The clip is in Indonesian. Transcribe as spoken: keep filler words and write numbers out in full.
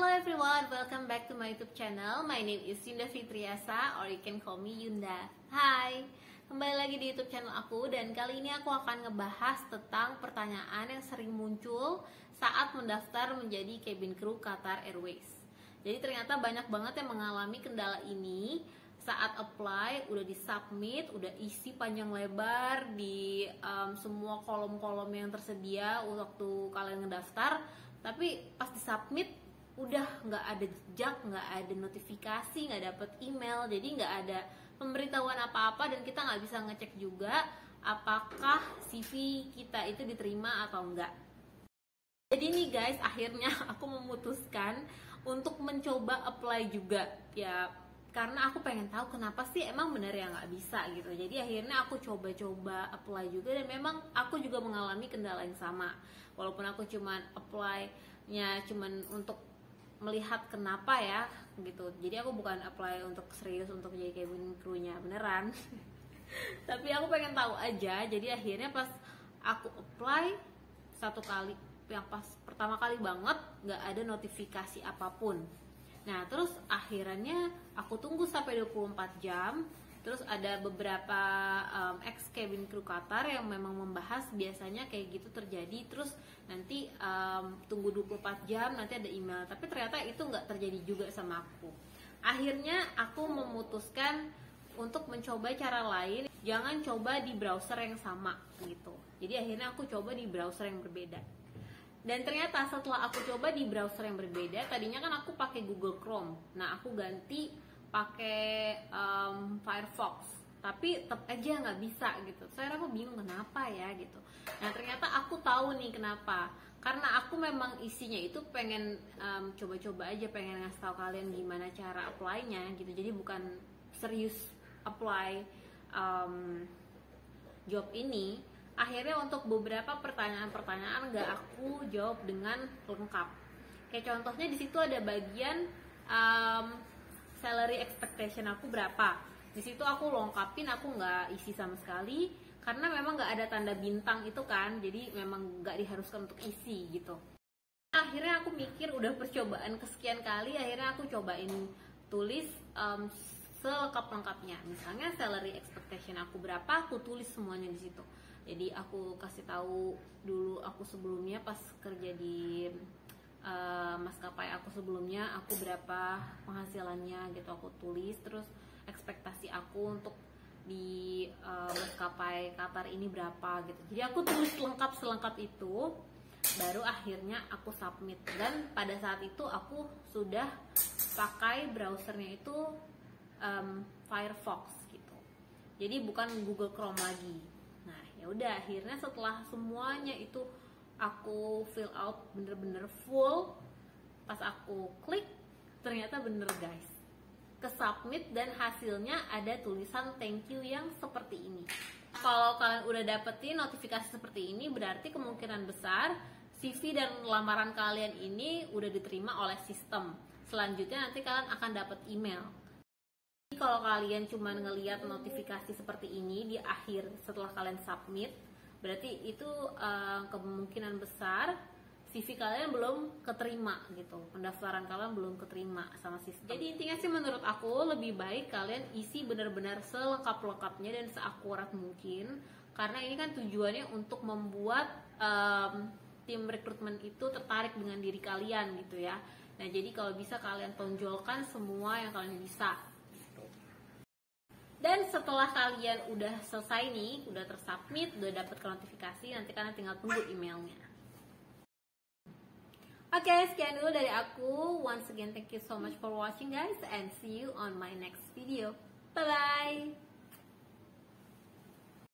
Hello everyone, welcome back to my YouTube channel. My name is Yunda Fitriasa, or you can call me Yunda. Hai, kembali lagi di YouTube channel aku. Dan kali ini aku akan ngebahas tentang pertanyaan yang sering muncul saat mendaftar menjadi cabin crew Qatar Airways. Jadi ternyata banyak banget yang mengalami kendala ini saat apply, udah di submit, udah isi panjang lebar di um, semua kolom-kolom yang tersedia waktu kalian ngedaftar, tapi pas di submit udah nggak ada jejak, nggak ada notifikasi, nggak dapet email, jadi nggak ada pemberitahuan apa-apa dan kita nggak bisa ngecek juga apakah C V kita itu diterima atau enggak. Jadi nih guys, akhirnya aku memutuskan untuk mencoba apply juga ya, karena aku pengen tahu kenapa sih emang bener ya nggak bisa gitu. Jadi akhirnya aku coba-coba apply juga dan memang aku juga mengalami kendala yang sama. Walaupun aku cuman apply-nya cuman untuk melihat kenapa ya gitu. Jadi aku bukan apply untuk serius untuk jadi cabin crew-nya beneran. Tapi aku pengen tahu aja. Jadi akhirnya pas aku apply satu kali, yang pas pertama kali banget nggak ada notifikasi apapun. Nah terus akhirnya aku tunggu sampai dua puluh empat jam. Terus ada beberapa um, ex cabin crew Qatar yang memang membahas biasanya kayak gitu terjadi. Terus nanti um, tunggu dua puluh empat jam nanti ada email. Tapi ternyata itu nggak terjadi juga sama aku. Akhirnya aku memutuskan untuk mencoba cara lain. Jangan coba di browser yang sama gitu. Jadi akhirnya aku coba di browser yang berbeda. Dan ternyata setelah aku coba di browser yang berbeda, tadinya kan aku pakai Google Chrome. Nah aku ganti pakai um, Firefox, tapi tetap aja nggak bisa gitu. Saya aku bingung kenapa ya gitu. Nah ternyata aku tahu nih kenapa. Karena aku memang isinya itu pengen um, coba-coba aja, pengen ngasih tahu kalian gimana cara apply-nya gitu. Jadi bukan serius apply um, job ini. Akhirnya untuk beberapa pertanyaan-pertanyaan nggak aku jawab dengan lengkap. Kayak contohnya di situ ada bagian um, salary expectation aku berapa. Di situ aku lengkapin, aku nggak isi sama sekali karena memang nggak ada tanda bintang itu kan, jadi memang nggak diharuskan untuk isi gitu. Akhirnya aku mikir udah percobaan kesekian kali, akhirnya aku cobain tulis um, selengkap-lengkapnya. Misalnya salary expectation aku berapa, aku tulis semuanya di situ. Jadi aku kasih tahu dulu aku sebelumnya pas kerja di Uh, maskapai aku sebelumnya aku berapa penghasilannya gitu, aku tulis. Terus ekspektasi aku untuk di uh, maskapai Qatar ini berapa gitu, jadi aku tulis lengkap selengkap itu. Baru akhirnya aku submit, dan pada saat itu aku sudah pakai browsernya itu um, Firefox gitu, jadi bukan Google Chrome lagi. Nah ya udah, akhirnya setelah semuanya itu aku fill out bener-bener full, pas aku klik ternyata bener guys, ke submit dan hasilnya ada tulisan thank you yang seperti ini. Kalau kalian udah dapetin notifikasi seperti ini, berarti kemungkinan besar C V dan lamaran kalian ini udah diterima oleh sistem. Selanjutnya nanti kalian akan dapat email. Jadi kalau kalian cuma ngelihat notifikasi seperti ini di akhir setelah kalian submit, berarti itu uh, kemungkinan besar C V kalian belum keterima gitu, pendaftaran kalian belum keterima sama sistem. Jadi intinya sih menurut aku lebih baik kalian isi benar-benar selengkap-lengkapnya dan seakurat mungkin, karena ini kan tujuannya untuk membuat um, tim rekrutmen itu tertarik dengan diri kalian gitu ya. Nah jadi kalau bisa kalian tonjolkan semua yang kalian bisa. Dan setelah kalian udah selesai nih, udah tersubmit, udah dapet notifikasi, nanti kalian tinggal tunggu emailnya. Oke, okay, sekian dulu dari aku. Once again, thank you so much for watching guys, and see you on my next video. Bye-bye!